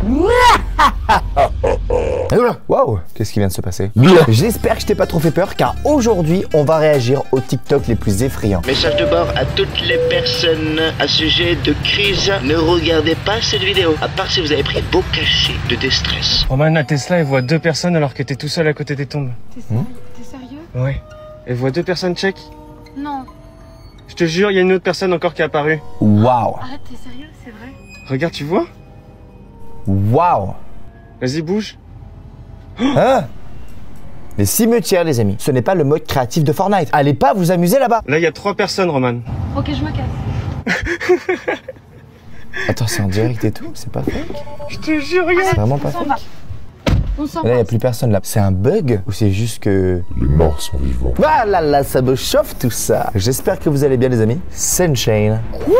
Waouh, qu'est-ce qui vient de se passer? J'espère que je t'ai pas trop fait peur, car aujourd'hui, on va réagir aux TikTok les plus effrayants. Message de bord à toutes les personnes à sujet de crise. Ne regardez pas cette vidéo, à part si vous avez pris beau cachet de déstress. Roman, la Tesla, elle voit 2 personnes alors que t'es tout seul à côté des tombes. T'es sérieux? Ouais. Elle voit 2 personnes check. Non. Je te jure, il y a une autre personne encore qui est apparue. Waouh. Arrête, t'es sérieux? C'est vrai? Regarde, tu vois? Waouh. Vas-y, bouge. Hein? Les cimetières, les amis. Ce n'est pas le mode créatif de Fortnite. Allez pas vous amuser là-bas. Là, il y a 3 personnes, Roman. Ok, je me casse. Attends, c'est en direct et tout? C'est pas fake? Je te jure, regarde. C'est vraiment pas On s'en fake? va. On s'en Là, il n'y va. a plus personne là. C'est un bug ou c'est juste que... Les morts sont vivants. Ah là là, ça me chauffe tout ça. J'espère que vous allez bien, les amis. Sunshine.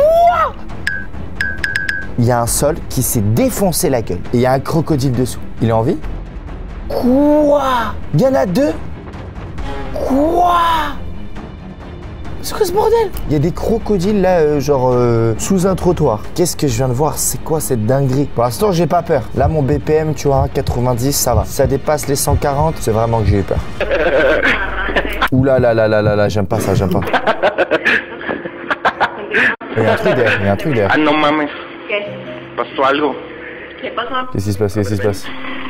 Il y a un sol qui s'est défoncé la gueule. Et il y a un crocodile dessous. Il est en vie? Quoi? Il y en a 2? Quoi? C'est quoi ce bordel? Il y a des crocodiles là, sous un trottoir. Qu'est-ce que je viens de voir? C'est quoi cette dinguerie? Pour l'instant, j'ai pas peur. Là, mon BPM, tu vois, 90, ça va. Ça dépasse les 140, c'est vraiment que j'ai eu peur. Ouh là là là là là là, j'aime pas ça, j'aime pas. Il y a un truc derrière, il y a un truc derrière. Ah non mames, ¿Qué? pasó algo. ¿Qué pasó? Qu'est-ce qui se passe? Qu'est-ce qui se passe?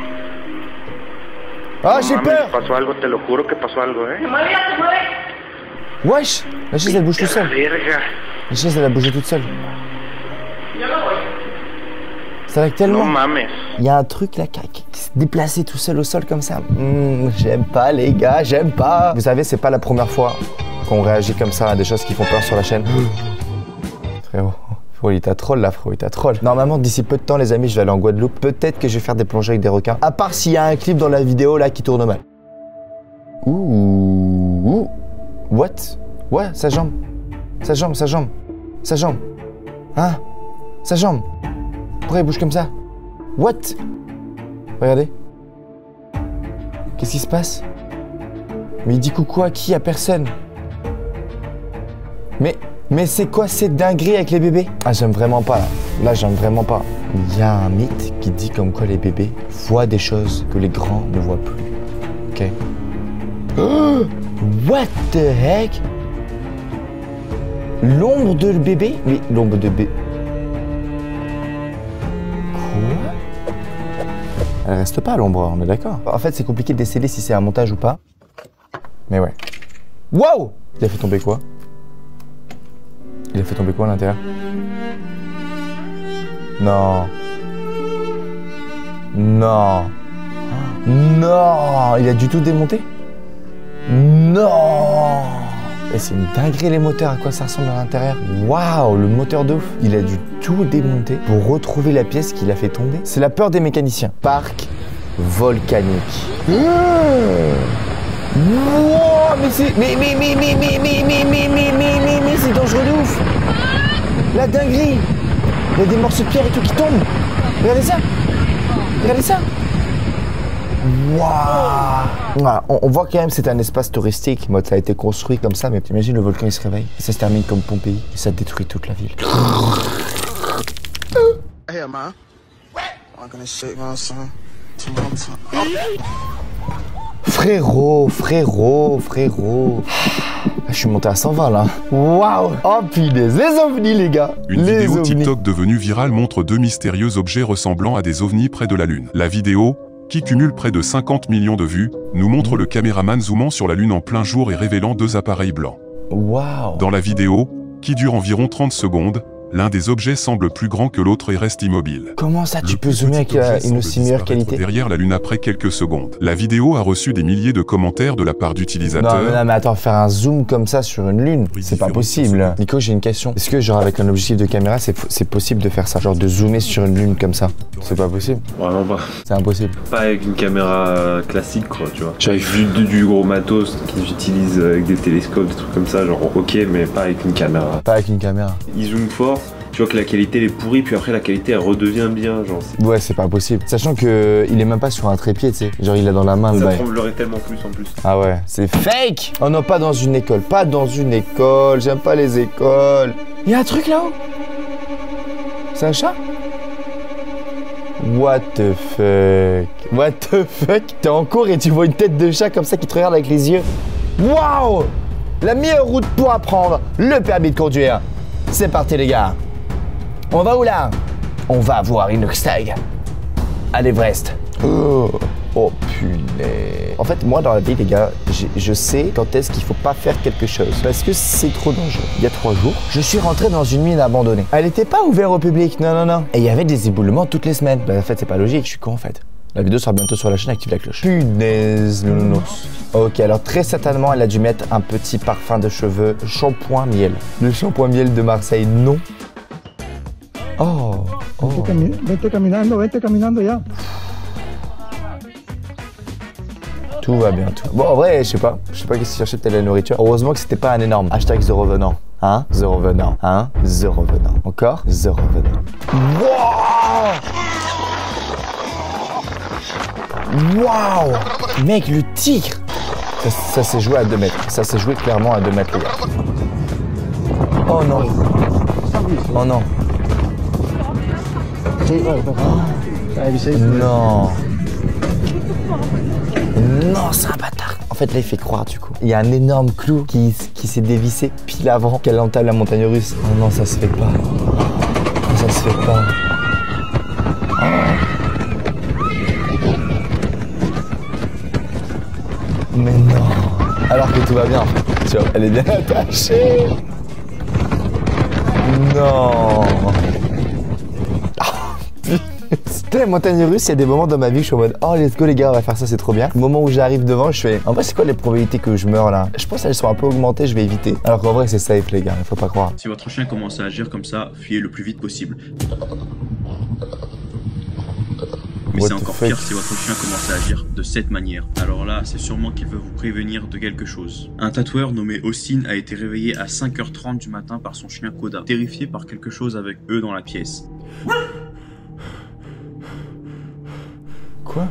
Ah, j'ai peur! Pasó algo, te lo juro que pasó algo, ¡Se mueve, ya se mueve! Wesh! La chaise, elle bouge toute seule. Verga. La chaise, elle a bougé toute seule. Yo no voy. Ça va No tellement. mames. Il y a un truc là qui s'est déplacé tout seul au sol comme ça. J'aime pas les gars, j'aime pas. Vous savez, c'est pas la première fois qu'on réagit comme ça à des choses qui font peur sur la chaîne. Frérot, il t'a troll là, frérot, il t'a troll. Normalement, d'ici peu de temps, les amis, je vais aller en Guadeloupe. Peut-être que je vais faire des plongées avec des requins. À part s'il y a un clip dans la vidéo là qui tourne mal. Ouh. What? Ouais, sa jambe. Sa jambe, sa jambe. Sa jambe. Hein? Sa jambe. Pourquoi il bouge comme ça? What? Regardez. Qu'est-ce qui se passe? Mais il dit coucou à qui? À personne. Mais c'est quoi cette dinguerie avec les bébés? Ah, j'aime vraiment pas là. Là, j'aime vraiment pas. Il y a un mythe qui dit comme quoi les bébés voient des choses que les grands ne voient plus. Ok? Oh, what the heck? L'ombre de bébé? Mais l'ombre de bébé. Quoi? Elle reste pas à l'ombre, on est d'accord. En fait, c'est compliqué de déceler si c'est un montage ou pas. Mais ouais. Wow! Il a fait tomber quoi? Il a fait tomber quoi à l'intérieur? Non. Non. Non. Il a du tout démonté? Non. Et c'est une dinguerie les moteurs, à quoi ça ressemble à l'intérieur. Waouh, le moteur de ouf. Il a dû tout démonter pour retrouver la pièce qu'il a fait tomber. C'est la peur des mécaniciens. Parc volcanique. Wow, mais c'est... Mais c'est dangereux de ouf. La dinguerie. Il y a des morceaux de pierre et tout qui tombent. Regardez ça. Regardez ça. Waouh. Voilà, on voit quand même que c'est un espace touristique. Mode, ça a été construit comme ça, mais t'imagines le volcan il se réveille. Et ça se termine comme Pompéi. Et ça détruit toute la ville. Hey, man. I'm gonna shake my son. Frérot. Je suis monté à 120 là. Waouh. Oh punaise, les ovnis les gars. Une les vidéo ovnis. TikTok devenue virale montre 2 mystérieux objets ressemblant à des ovnis près de la Lune. La vidéo, qui cumule près de 50 millions de vues, nous montre le caméraman zoomant sur la Lune en plein jour et révélant 2 appareils blancs. Waouh. Dans la vidéo, qui dure environ 30 secondes, l'un des objets semble plus grand que l'autre et reste immobile. Comment ça tu Le peux plus zoomer petit avec objet une semble aussi meilleure disparaître qualité? derrière la Lune après quelques secondes. La vidéo a reçu des milliers de commentaires de la part d'utilisateurs. Non mais attends, faire un zoom comme ça sur une lune, c'est pas possible. Nico, j'ai une question. Est-ce que genre avec un objectif de caméra, c'est possible de faire ça? Genre de zoomer sur une lune comme ça? C'est pas possible. Vraiment pas. C'est impossible. Pas avec une caméra classique quoi, tu vois. J'avais vu du gros matos qu'ils utilisent avec des télescopes, des trucs comme ça, genre ok, mais pas avec une caméra. Pas avec une caméra. Ils zooment fort, tu vois que la qualité elle est pourrie, puis après la qualité elle redevient bien, genre. Ouais, c'est pas possible. Sachant que il est même pas sur un trépied, tu sais. Genre il est dans la main le Ça bail. tremblerait tellement plus en plus. Ah ouais, c'est fake. Oh non, pas dans une école, pas dans une école. J'aime pas les écoles. Il y a un truc là-haut. C'est un chat? What the fuck? What the fuck? T'es en cours et tu vois une tête de chat comme ça qui te regarde avec les yeux. Waouh! La meilleure route pour apprendre le permis de conduire. C'est parti les gars. On va où là? On va voir Inoxtag à l'Everest. Oh punaise. En fait, moi dans la vie, les gars, je sais quand est-ce qu'il faut pas faire quelque chose. Parce que c'est trop dangereux. Il y a 3 jours, je suis rentré dans une mine abandonnée. Elle n'était pas ouverte au public, non. Et il y avait des éboulements toutes les semaines. Bah en fait, c'est pas logique, je suis con en fait. La vidéo sera bientôt sur la chaîne, active la cloche. Punaise, le nounours. Ok, alors très certainement, elle a dû mettre un petit parfum de cheveux, shampoing miel. Le shampoing miel de Marseille, non. Oh. Vete caminando ya. Tout va bien, tout. Bon, en vrai, je sais pas qu'est-ce que tu cherchais de la nourriture. Heureusement que c'était pas un énorme. Hashtag The Revenant. Hein? The Revenant. Hein? The Revenant. Encore? The Revenant. Waouh! Mec, le tigre! Ça s'est joué à 2 mètres. Ça s'est joué clairement à 2 mètres, les gars. Oh non. Oh non. Non. Non, c'est un bâtard. En fait, là, il fait croire du coup. Il y a un énorme clou qui s'est dévissé pile avant qu'elle entame la montagne russe. Oh non, ça se fait pas. Ça se fait pas. Mais non. Alors que tout va bien. Tu vois, elle est bien attachée. Non. La montagne russe, il y a des moments dans ma vie où je suis en mode oh let's go les gars, on va faire ça, c'est trop bien. Le moment où j'arrive devant, je fais en vrai c'est quoi les probabilités que je meure là? Je pense qu'elles sont un peu augmentées, je vais éviter. Alors qu'en vrai c'est safe les gars, il faut pas croire. Si votre chien commence à agir comme ça, fuyez le plus vite possible. Mais c'est encore pire si votre chien commence à agir de cette manière. Alors là, c'est sûrement qu'il veut vous prévenir de quelque chose. Un tatoueur nommé Austin a été réveillé à 5h30 du matin par son chien Koda, terrifié par quelque chose avec eux dans la pièce. Quoi?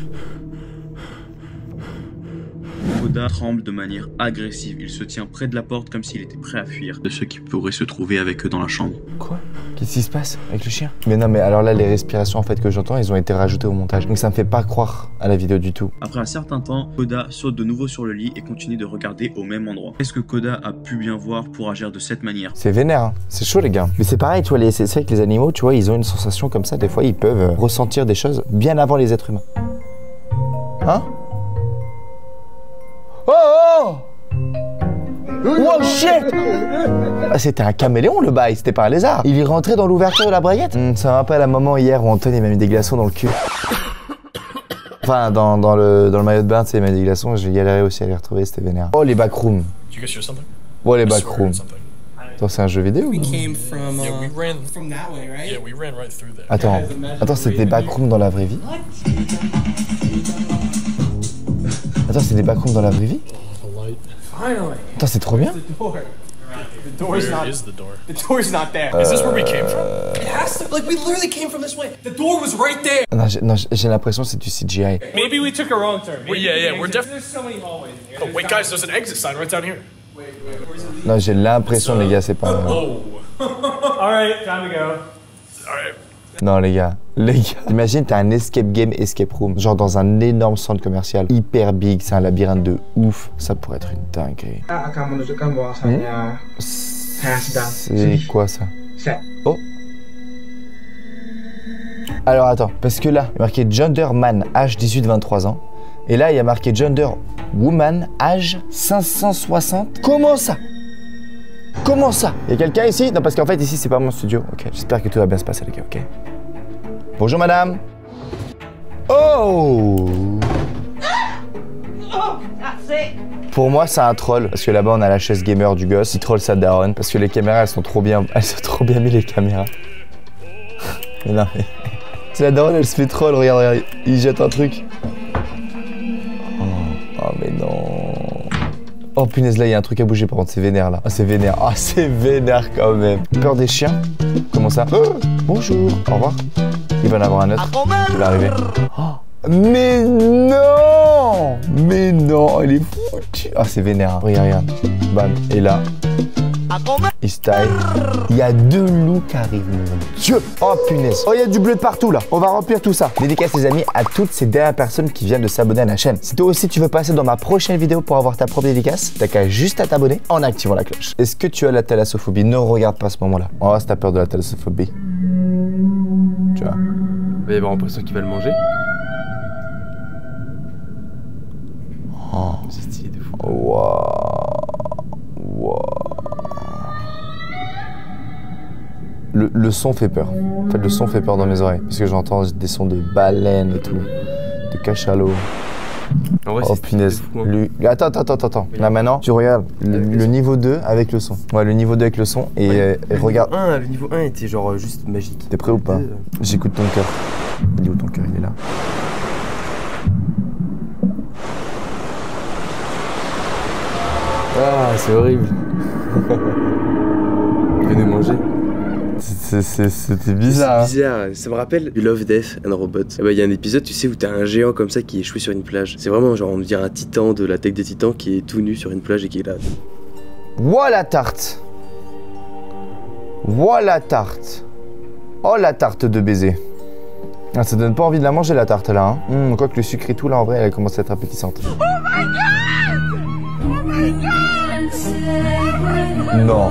Koda tremble de manière agressive. Il se tient près de la porte comme s'il était prêt à fuir de ceux qui pourraient se trouver avec eux dans la chambre. Quoi? Qu'est-ce qui se passe avec le chien? Mais non, mais alors là, les respirations en fait que j'entends, ils ont été rajoutées au montage. Donc ça me fait pas croire à la vidéo du tout. Après un certain temps, Koda saute de nouveau sur le lit et continue de regarder au même endroit. Est-ce que Koda a pu bien voir pour agir de cette manière? C'est vénère, hein. C'est chaud les gars. Mais c'est pareil, tu vois, c'est vrai que les animaux, tu vois, ils ont une sensation comme ça. Des fois, ils peuvent ressentir des choses bien avant les êtres humains. Hein? Oh! Oh shit! Ah, c'était un caméléon le bail, c'était pas un lézard. Il est rentré dans l'ouverture de la braguette. Ça me rappelle un moment hier où Antoine il m'a mis des glaçons dans le cul. Enfin, dans le maillot de bain, tu sais, il m'a mis des glaçons, j'ai galéré aussi à les retrouver, c'était vénère. Oh, les backrooms. Oh, les backrooms. Attends, c'est un jeu vidéo ou... Attends, c'est des backrooms dans la vraie vie? Attends, c'est des backrooms dans la vraie vie? Attends, c'est trop bien. The door's not. Is the door? The door's not there. Is this where we came from? It has to. Like we literally came from this way. The door was right there. Non, j'ai l'impression que c'est du CGI. Maybe we took a wrong turn. Well, yeah, we're definitely. There's so many hallways. Oh wait, guys, there's an exit sign right down here. Wait. Non, j'ai l'impression, les gars, c'est pas. Oh. All right, time to go. All right. Non les gars, imagine t'as un escape game, escape room, genre dans un énorme centre commercial, hyper big, c'est un labyrinthe de ouf, ça pourrait être une dinguerie. C'est quoi ça? Oh. Alors attends, parce que là, il y a marqué Genderman, âge 18-23 ans, et là il y a marqué Genderwoman, âge 560. Comment ça? Comment ça? Il y a quelqu'un ici? Non, parce qu'en fait, ici, c'est pas mon studio. Ok, j'espère que tout va bien se passer, les gars, ok? Bonjour, madame. Oh! Pour moi, c'est un troll. Parce que là-bas, on a la chaise gamer du gosse. Il troll sa daronne. Parce que les caméras, elles sont trop bien mis, les caméras. Mais non, mais... C'est la daronne, elle se fait troll. Regarde, il jette un truc. Oh, mais non. Oh punaise, là il y a un truc à bouger par contre, c'est vénère là. Ah c'est vénère, ah c'est vénère quand même. Peur des chiens? Comment ça? Bonjour, au revoir. Il va en avoir un autre qui va arriver. Oh, mais non! Mais non, il est foutu. Ah c'est vénère, regarde. Bam, et là. style. Il y a 2 loups qui arrivent, mon Dieu. Oh punaise. Oh, il y a du bleu de partout là. On va remplir tout ça. Dédicace les amis à toutes ces dernières personnes qui viennent de s'abonner à la chaîne. Si toi aussi tu veux passer dans ma prochaine vidéo pour avoir ta propre dédicace, t'as qu'à juste à t'abonner en activant la cloche. Est-ce que tu as la thalassophobie? Ne regarde pas à ce moment-là. Oh, si t'as peur de la thalassophobie. Tu vois. Il va y avoir l'impression qu'il va le manger. Oh. C'est stylé de fou. Wow. Le son fait peur. En fait, le son fait peur dans mes oreilles. Parce que j'entends des sons de baleines et tout. De cachalot. En vrai, oh punaise. Fou, hein. Attends. Là maintenant, tu regardes le niveau 2 avec le son. Ouais, le niveau 2 avec le son. Et regarde. Le niveau 1 était genre juste magique. T'es prêt ou pas? J'écoute ton cœur. Il est où ton cœur? Il est là. Ah, c'est horrible. Il veut nous manger. C'était bizarre. C'est bizarre, ça me rappelle du Love, Death and Robots. Il y a un épisode, tu sais, où t'as un géant comme ça qui est échoué sur une plage. C'est vraiment genre, on dirait un titan de l'attaque des titans qui est tout nu sur une plage et qui est là. Voilà tarte. Voilà tarte. Oh la tarte de baiser. Ah, ça donne pas envie de la manger la tarte là. Hein. Quoique le sucre et tout là en vrai, elle commence à être appétissante. Oh my god! Oh my god! Non.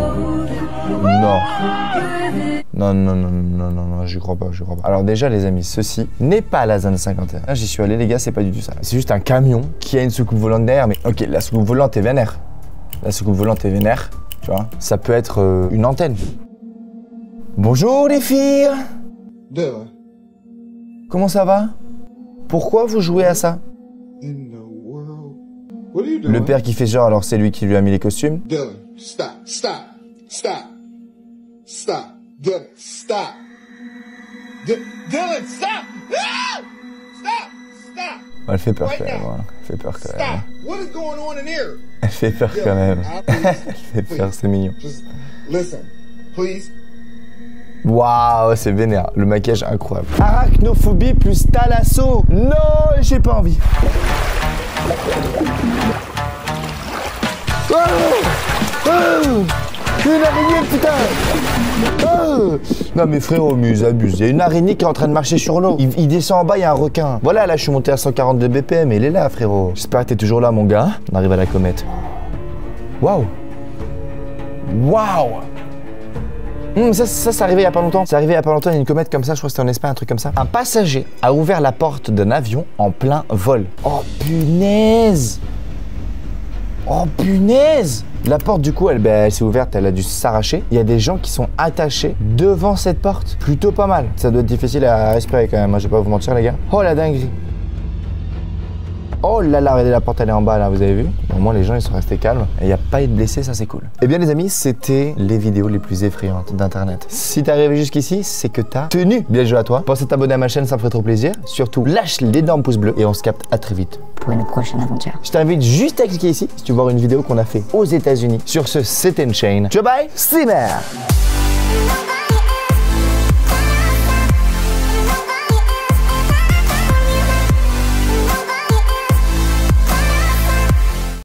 Non, j'y crois pas. Alors déjà les amis, ceci n'est pas la zone 51. Là j'y suis allé les gars, c'est pas du tout ça. C'est juste un camion qui a une soucoupe volante derrière, mais ok, la soucoupe volante est vénère. Tu vois. Ça peut être une antenne. Bonjour les filles. Comment ça va? Pourquoi vous jouez à ça? Le père qui fait genre, alors c'est lui qui lui a mis les costumes. Dylan, stop. Dylan, stop. Dylan, stop. Stop. Elle fait peur quand même. What is going on in here? Elle fait peur quand même. Elle fait peur, c'est mignon. Just listen, please. Waouh, c'est vénère. Le maquillage incroyable. Arachnophobie plus thalasso. Non, j'ai pas envie. Une araignée, putain. Non mais frérot, ils abusent. Il y a une araignée qui est en train de marcher sur l'eau. Il descend en bas, il y a un requin. Voilà, là je suis monté à 142 BPM et il est là, frérot. J'espère que t'es toujours là, mon gars. On arrive à la comète. Waouh. Ça arrivait il y a pas longtemps. Il y a une comète comme ça, je crois que c'était en Espagne, un truc comme ça. Un passager a ouvert la porte d'un avion en plein vol. Oh punaise. La porte du coup, elle s'est ouverte, elle a dû s'arracher. Il y a des gens qui sont attachés devant cette porte. Plutôt pas mal. Ça doit être difficile à respirer quand même, moi je vais pas vous mentir les gars. Oh la dinguerie. Oh là là, regardez la porte, elle est en bas là, vous avez vu? Au moins les gens ils sont restés calmes et il n'y a pas eu de blessés, ça c'est cool. Eh bien les amis, c'était les vidéos les plus effrayantes d'internet. Si t'es arrivé jusqu'ici, c'est que t'as tenu. Bien joué à toi. Pense à t'abonner à ma chaîne, ça me ferait trop plaisir. Surtout, lâche l'énorme pouce bleu et on se capte à très vite pour une prochaine aventure. Je t'invite juste à cliquer ici si tu veux voir une vidéo qu'on a fait aux États-Unis. Sur ce, c'était une chaîne. Ciao bye, c'est merde.